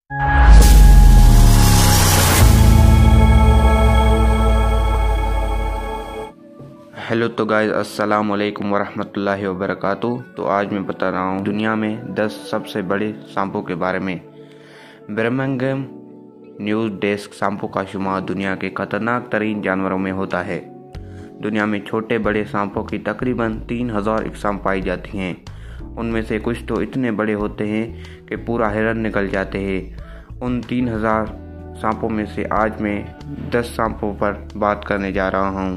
Hello तो guys, अस्सलाम वालेकुम वरहमतुल्लाहि वबरकातुहू। तो आज मैं बता रहा हूँ दुनिया में 10 सबसे बड़े सांपों के बारे में। बर्मिंघम न्यूज़ डेस्क सांपों का शुमार दुनिया के खतरनाक तरीन जानवरों में होता है। दुनिया में छोटे बड़े सांपों की तकरीबन 3000 इकसाम पाई जाती हैं। उनमें से कुछ तो इतने बड़े होते हैं कि पूरा हिरन निकल जाते हैं। उन 3000 सांपों में से आज मैं 10 सांपों पर बात करने जा रहा हूँ,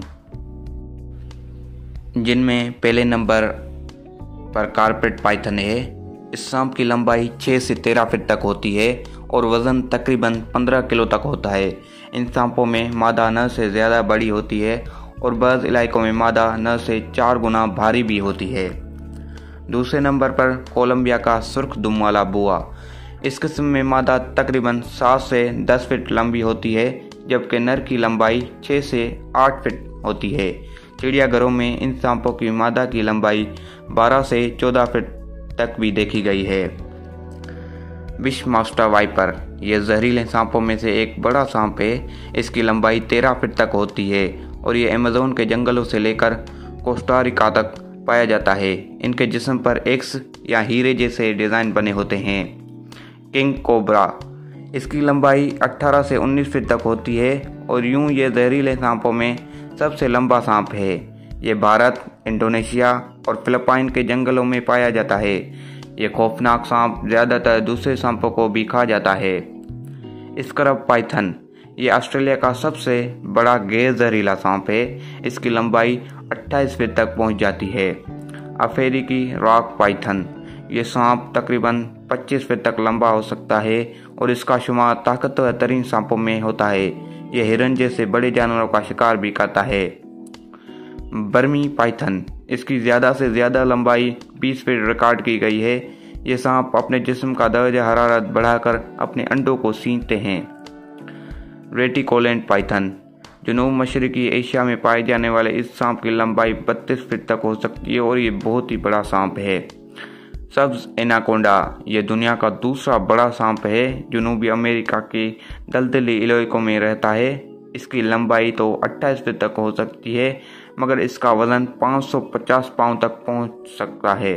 जिनमें पहले नंबर पर कारपेट पाइथन है। इस सांप की लंबाई 6 से 13 फीट तक होती है और वज़न तकरीबन 15 किलो तक होता है। इन सांपों में मादा नर से ज़्यादा बड़ी होती है और बाज़ इलाकों में मादा नर से 4 गुना भारी भी होती है। दूसरे नंबर पर कोलंबिया का सुर्ख दुम वाला बुआ। इस किस्म में मादा तकरीबन 7 से 10 फीट लंबी होती है, जबकि नर की लंबाई 6 से 8 फीट होती है। चिड़ियाघरों में इन सांपों की मादा की लंबाई 12 से 14 फीट तक भी देखी गई है। बिशमास्टर वाइपर, यह जहरीले सांपों में से एक बड़ा सांप है। इसकी लंबाई 13 फीट तक होती है और ये अमेज़न के जंगलों से लेकर कोस्टारिका तक पाया जाता है। इनके जिस्म पर एक्स या हीरे जैसे डिज़ाइन बने होते हैं। किंग कोबरा, इसकी लंबाई 18 से 19 फीट तक होती है और यूं ये जहरीले सांपों में सबसे लंबा सांप है। ये भारत, इंडोनेशिया और फिलिपाइन के जंगलों में पाया जाता है। ये खौफनाक सांप ज़्यादातर दूसरे सांपों को भी खा जाता है। स्क्रब पाइथन, ये ऑस्ट्रेलिया का सबसे बड़ा गैर जहरीला सांप है। इसकी लंबाई 28 फीट तक पहुंच जाती है। अफ्रीकी रॉक पाइथन, ये सांप तकरीबन 25 फीट तक लंबा हो सकता है और इसका शुमार ताकतवर तरीन सांपों में होता है। यह हिरन जैसे बड़े जानवरों का शिकार भी करता है। बर्मी पाइथन, इसकी ज़्यादा से ज़्यादा लंबाई 20 फीट रिकॉर्ड की गई है। ये सांप अपने जिस्म का दर्जा हरारत बढ़ाकर अपने अंडों को सींचते हैं। रेटिकोलेंट पाइथन, जनूब मशरकी एशिया में पाए जाने वाले इस सांप की लंबाई 32 फीट तक हो सकती है और ये बहुत ही बड़ा सांप है। सब्ज एनाकोंडा, ये दुनिया का दूसरा बड़ा सांप है। जनूबी अमेरिका के दलदली इलाकों में रहता है। इसकी लंबाई तो 28 फीट तक हो सकती है, मगर इसका वजन 550 पाउंड तक पहुंच सकता है।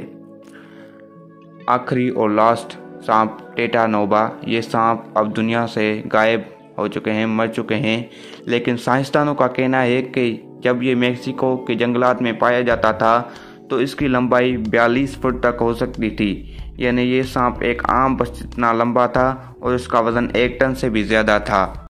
आखिरी और लास्ट सांप टेटानोबा, ये सांप अब दुनिया से गायब हो चुके हैं, मर चुके हैं। लेकिन साइंसदानों का कहना है कि जब ये मेक्सिको के जंगलात में पाया जाता था तो इसकी लंबाई 42 फुट तक हो सकती थी। यानी ये सांप एक आम बस जितना लंबा था और इसका वजन 1 टन से भी ज़्यादा था।